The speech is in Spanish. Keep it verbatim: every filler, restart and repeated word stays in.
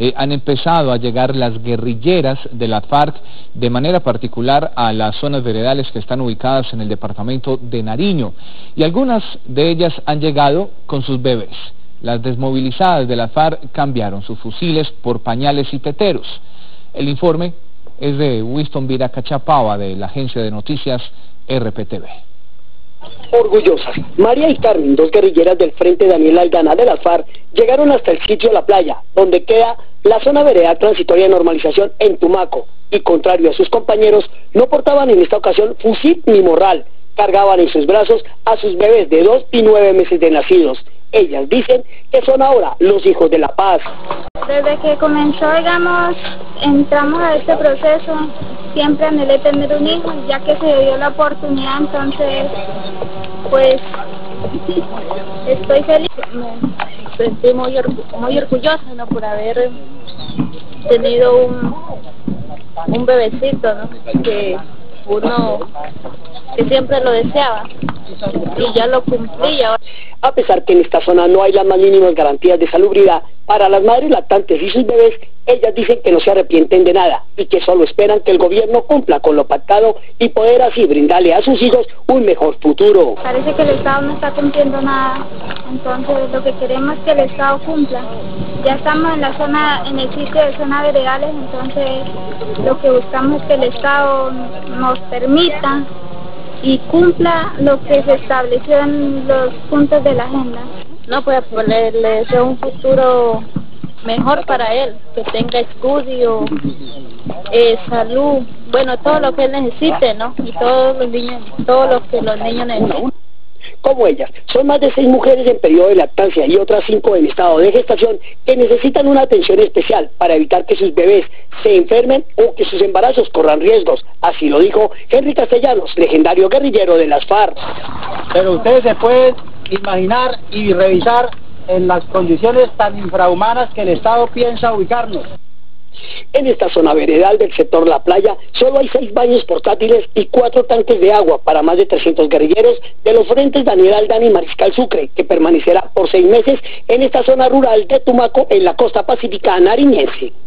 eh, han empezado a llegar las guerrilleras de la FARC, de manera particular a las zonas veredales que están ubicadas en el departamento de Nariño, y algunas de ellas han llegado con sus bebés. Las desmovilizadas de la FARC cambiaron sus fusiles por pañales y teteros. El informe es de Winston Viracachapava, de la agencia de noticias R P T V. Orgullosas, María y Carmen, dos guerrilleras del Frente Daniel Aldana de la FARC, llegaron hasta el sitio La Playa, donde queda la zona veredal transitoria de normalización en Tumaco, y contrario a sus compañeros, no portaban en esta ocasión fusil ni morral, cargaban en sus brazos a sus bebés de dos y nueve meses de nacidos. Ellas dicen que son ahora los hijos de la paz. Desde que comenzó, digamos, entramos a este proceso, siempre anhelé tener un hijo, ya que se dio la oportunidad, entonces, pues, estoy feliz. Me sentí muy, orgu muy orgullosa, ¿no?, por haber tenido un, un bebecito, ¿no?, que uno, que siempre lo deseaba, y ya lo cumplí. Ahora. A pesar que en esta zona no hay las más mínimas garantías de salubridad para las madres lactantes y sus bebés, ellas dicen que no se arrepienten de nada y que solo esperan que el gobierno cumpla con lo pactado y poder así brindarle a sus hijos un mejor futuro. Parece que el Estado no está cumpliendo nada, entonces lo que queremos es que el Estado cumpla. Ya estamos en la zona, en el sitio de zona veredales, entonces lo que buscamos es que el Estado nos permita y cumpla lo que se estableció en los puntos de la agenda. No, pues le, le deseo un futuro mejor para él, que tenga estudio, eh, salud, bueno, todo lo que él necesite, ¿no? Y todos los niños, todo lo que los niños necesitan. Como ellas, son más de seis mujeres en periodo de lactancia y otras cinco en estado de gestación que necesitan una atención especial para evitar que sus bebés se enfermen o que sus embarazos corran riesgos. Así lo dijo Henry Castellanos, legendario guerrillero de las FARC. Pero ustedes se pueden imaginar y revisar en las condiciones tan infrahumanas que el Estado piensa ubicarnos. En esta zona veredal del sector La Playa solo hay seis baños portátiles y cuatro tanques de agua para más de trescientos guerrilleros de los frentes Daniel Aldana y Mariscal Sucre, que permanecerá por seis meses en esta zona rural de Tumaco, en la costa pacífica nariñense.